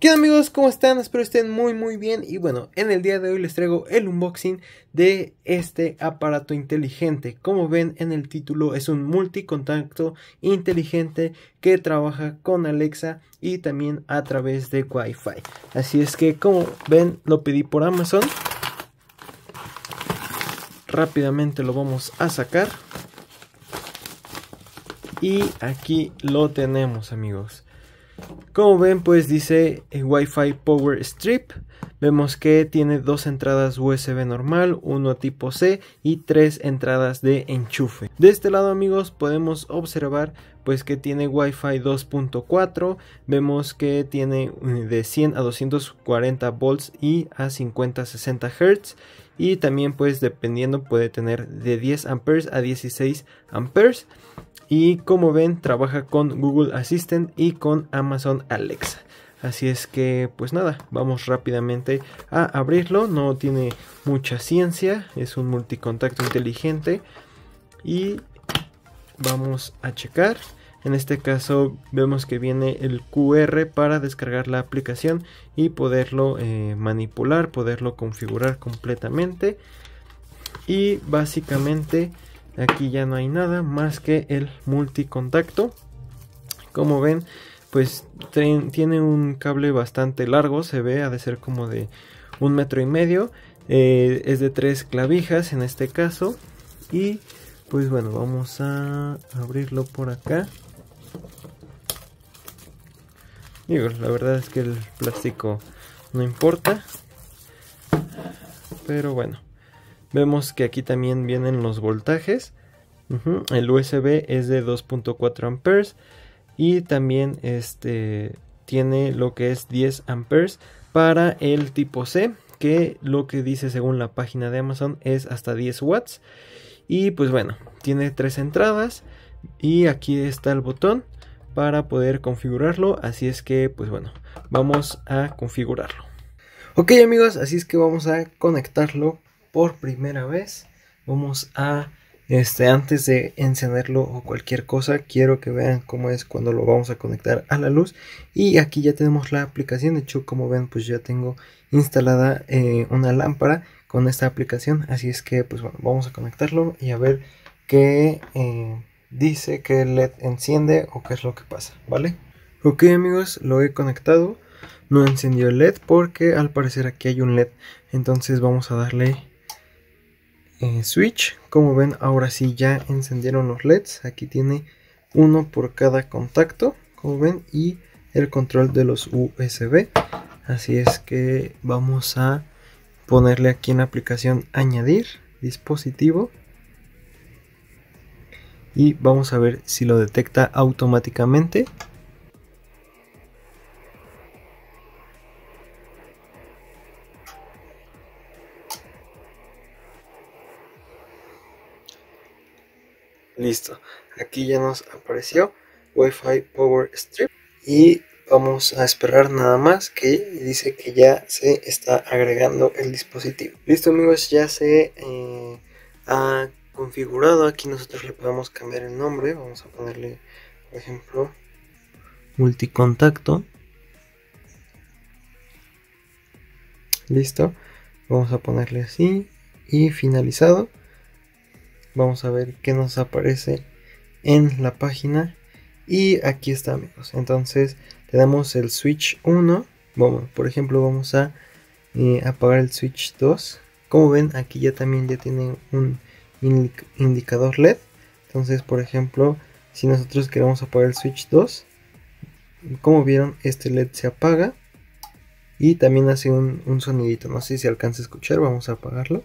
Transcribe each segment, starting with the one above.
¿Qué onda amigos? ¿Cómo están? Espero estén muy bien. Y bueno, en el día de hoy les traigo el unboxing de este aparato inteligente. Como ven en el título, es un multicontacto inteligente que trabaja con Alexa y también a través de Wi-Fi. Así es que, como ven, lo pedí por Amazon. Rápidamente lo vamos a sacar. Y aquí lo tenemos, amigos. Como ven, pues dice Wi-Fi Power Strip. Vemos que tiene dos entradas USB normal, uno tipo C y tres entradas de enchufe. De este lado, amigos, podemos observar pues que tiene Wi-Fi 2.4. Vemos que tiene de 100 a 240 volts y a 50-60 Hz. Y también pues dependiendo puede tener de 10 amperes a 16 amperes. Y como ven, trabaja con Google Assistant y con Amazon Alexa. Así es que pues nada, vamos rápidamente a abrirlo. No tiene mucha ciencia, es un multicontacto inteligente. Y vamos a checar. En este caso vemos que viene el QR para descargar la aplicación y poderlo manipular, poderlo configurar completamente. Y básicamente aquí ya no hay nada más que el multicontacto. Como ven, pues tiene un cable bastante largo, se ve, ha de ser como de 1,5 metros. Es de 3 clavijas en este caso. Y pues bueno, vamos a abrirlo por acá. Digo, la verdad es que el plástico no importa, pero bueno. Vemos que aquí también vienen los voltajes. El USB es de 2.4 amperes. Y también tiene lo que es 10 amperes para el tipo C. Que lo que dice según la página de Amazon es hasta 10 watts. Y pues bueno, tiene 3 entradas. Y aquí está el botón para poder configurarlo. Así es que pues bueno, vamos a configurarlo. Ok amigos, así es que vamos a conectarlo por primera vez. Vamos a antes de encenderlo o cualquier cosa, quiero que vean cómo es cuando lo vamos a conectar a la luz. Y aquí ya tenemos la aplicación. De hecho, como ven, pues ya tengo instalada una lámpara con esta aplicación. Así es que pues bueno, vamos a conectarlo y a ver qué dice, que el LED enciende o qué es lo que pasa, ¿vale? Ok amigos, lo he conectado. No encendió el LED porque al parecer aquí hay un LED. Entonces vamos a darle switch. Como ven, ahora sí ya encendieron los LEDs. Aquí tiene uno por cada contacto, como ven, y el control de los USB. Así es que vamos a ponerle aquí en la aplicación añadir dispositivo. Y vamos a ver si lo detecta automáticamente. Listo, aquí ya nos apareció Wi-Fi Power Strip y vamos a esperar nada más, que dice que ya se está agregando el dispositivo. Listo amigos, ya se ha configurado. Aquí nosotros le podemos cambiar el nombre. Vamos a ponerle, por ejemplo, multicontacto. Listo, vamos a ponerle así y finalizado. Vamos a ver qué nos aparece en la página. Y aquí está amigos. Entonces tenemos el switch 1. Bueno, por ejemplo vamos a apagar el switch 2. Como ven, aquí ya también ya tiene un indicador LED. Entonces, por ejemplo, si nosotros queremos apagar el switch 2, como vieron, este LED se apaga. Y también hace un sonidito. No sé si alcanza a escuchar. Vamos a apagarlo.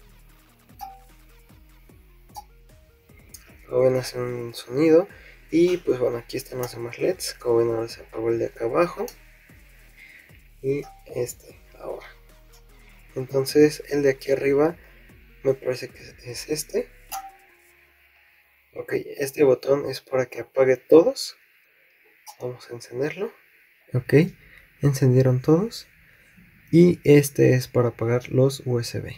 Como ven, hace un sonido. Y pues bueno, aquí están los demás LEDs. Como ven, ahora se apagó el de acá abajo. Y ahora. Entonces el de aquí arriba me parece que es este. Ok, este botón es para que apague todos. Vamos a encenderlo. Ok, encendieron todos. Y este es para apagar los USB.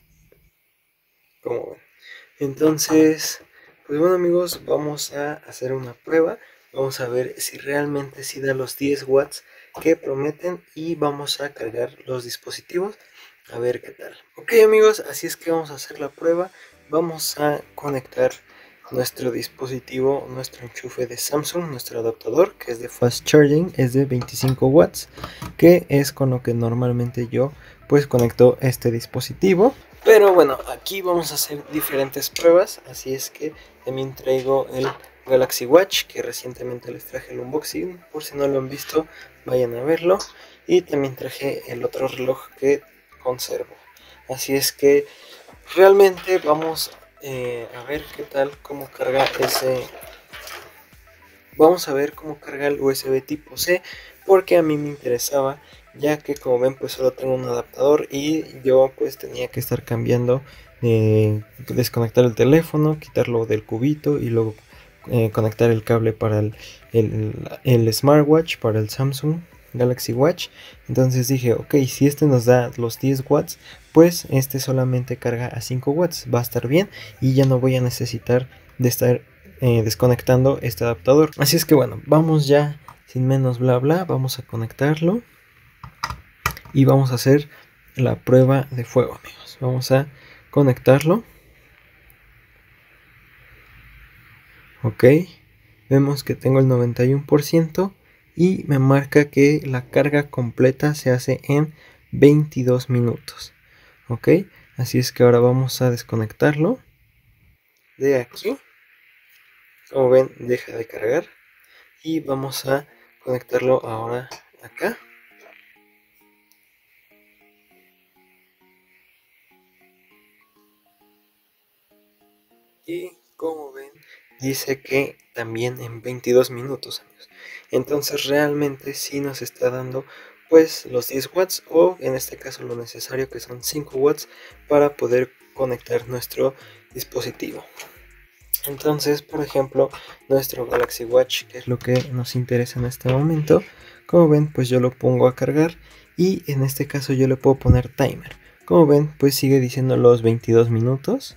Como ven. Entonces, pues bueno amigos, vamos a hacer una prueba. Vamos a ver si realmente sí da los 10 watts que prometen y vamos a cargar los dispositivos a ver qué tal. Ok amigos, así es que vamos a hacer la prueba. Vamos a conectar nuestro dispositivo, nuestro enchufe de Samsung, nuestro adaptador que es de fast charging, es de 25 watts, que es con lo que normalmente yo pues conecto este dispositivo. Pero bueno, aquí vamos a hacer diferentes pruebas, así es que también traigo el Galaxy Watch, que recientemente les traje el unboxing, por si no lo han visto, vayan a verlo. Y también traje el otro reloj que conservo. Así es que realmente vamos a ver qué tal, cómo carga ese... Vamos a ver cómo carga el USB tipo C, porque a mí me interesaba, ya que como ven pues solo tengo un adaptador y yo pues tenía que estar cambiando, desconectar el teléfono, quitarlo del cubito y luego conectar el cable para el smartwatch, para el Samsung Galaxy Watch. Entonces dije, ok, si este nos da los 10 watts, pues este solamente carga a 5 watts, va a estar bien y ya no voy a necesitar de estar desconectando este adaptador. Así es que bueno, vamos ya sin menos bla bla, vamos a conectarlo y vamos a hacer la prueba de fuego, amigos. Vamos a conectarlo. Ok, vemos que tengo el 91% y me marca que la carga completa se hace en 22 minutos. Ok, así es que ahora vamos a desconectarlo de aquí. Como ven, deja de cargar y vamos a conectarlo ahora acá. Y como ven, dice que también en 22 minutos, amigos. Entonces realmente sí nos está dando pues los 10 watts o en este caso lo necesario, que son 5 watts para poder conectar nuestro dispositivo. Entonces, por ejemplo, nuestro Galaxy Watch, que es lo que nos interesa en este momento, como ven, pues yo lo pongo a cargar y en este caso yo le puedo poner timer. Como ven, pues sigue diciendo los 22 minutos.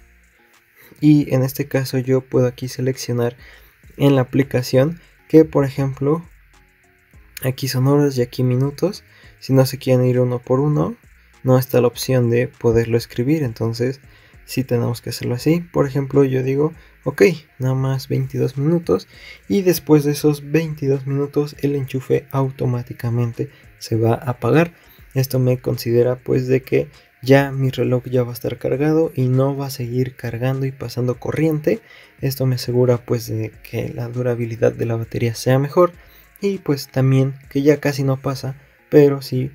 Y en este caso yo puedo aquí seleccionar en la aplicación que, por ejemplo, aquí son horas y aquí minutos. Si no se quieren ir uno por uno, no está la opción de poderlo escribir. Entonces sí tenemos que hacerlo así. Por ejemplo, yo digo, ok, nada más 22 minutos. Y después de esos 22 minutos el enchufe automáticamente se va a apagar. Esto me considera pues de que ya mi reloj ya va a estar cargado y no va a seguir cargando y pasando corriente. Esto me asegura pues de que la durabilidad de la batería sea mejor. Y pues también que ya casi no pasa, pero sí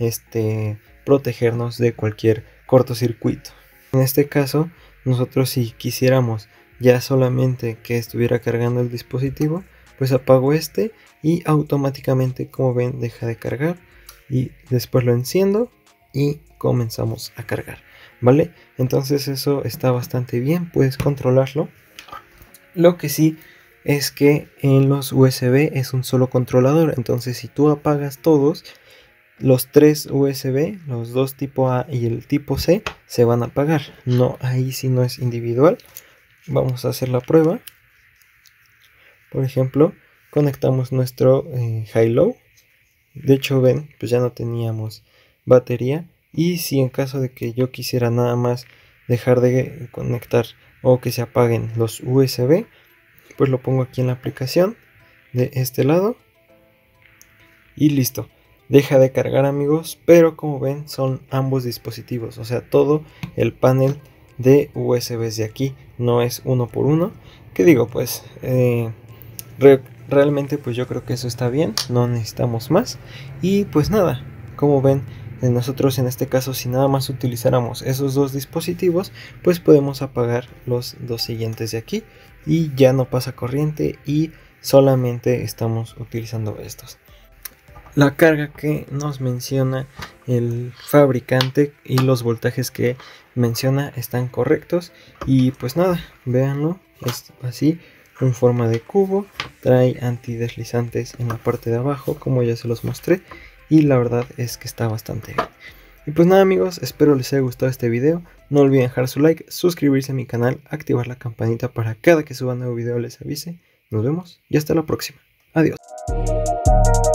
protegernos de cualquier cortocircuito. En este caso, nosotros si quisiéramos ya solamente que estuviera cargando el dispositivo, pues apago este y automáticamente, como ven, deja de cargar y después lo enciendo y comenzamos a cargar, ¿vale? Entonces eso está bastante bien, puedes controlarlo. Lo que sí es que en los USB es un solo controlador, entonces si tú apagas todos, los 3 USB, los dos tipo A y el tipo C, se van a apagar. No, ahí sí no es individual. Vamos a hacer la prueba. Por ejemplo, conectamos nuestro high-low. De hecho, ven, pues ya no teníamos batería. Y si en caso de que yo quisiera nada más dejar de conectar o que se apaguen los USB, pues lo pongo aquí en la aplicación de este lado y listo, deja de cargar, amigos. Pero como ven son ambos dispositivos, o sea, todo el panel de USBs de aquí, no es uno por uno. Que digo, pues realmente pues yo creo que eso está bien, no necesitamos más. Y pues nada, como ven, nosotros en este caso, si nada más utilizáramos esos dos dispositivos, pues podemos apagar los dos siguientes de aquí y ya no pasa corriente y solamente estamos utilizando estos. La carga que nos menciona el fabricante y los voltajes que menciona están correctos. Y pues nada, véanlo, es así, en forma de cubo, trae antideslizantes en la parte de abajo, como ya se los mostré, y la verdad es que está bastante bien. Y pues nada, amigos, espero les haya gustado este video. No olviden dejar su like, suscribirse a mi canal, activar la campanita para cada que suba nuevo video les avise. Nos vemos y hasta la próxima. Adiós.